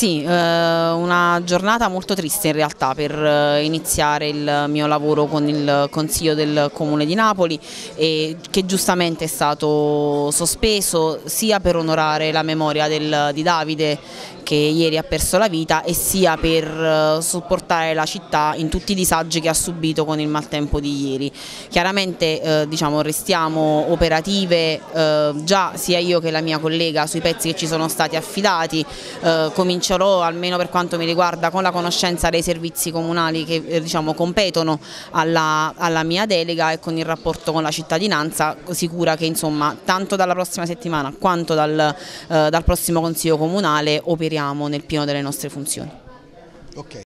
Sì, una giornata molto triste in realtà per iniziare il mio lavoro con il Consiglio del Comune di Napoli, che giustamente è stato sospeso sia per onorare la memoria di Davide, che ieri ha perso la vita, e sia per supportare la città in tutti i disagi che ha subito con il maltempo di ieri. Chiaramente diciamo, restiamo operative già sia io che la mia collega sui pezzi che ci sono stati affidati. Comincerò, almeno per quanto mi riguarda, con la conoscenza dei servizi comunali che diciamo, competono alla mia delega, e con il rapporto con la cittadinanza, sicura che insomma, tanto dalla prossima settimana quanto dal prossimo Consiglio Comunale operiamo nel pieno delle nostre funzioni. Ok.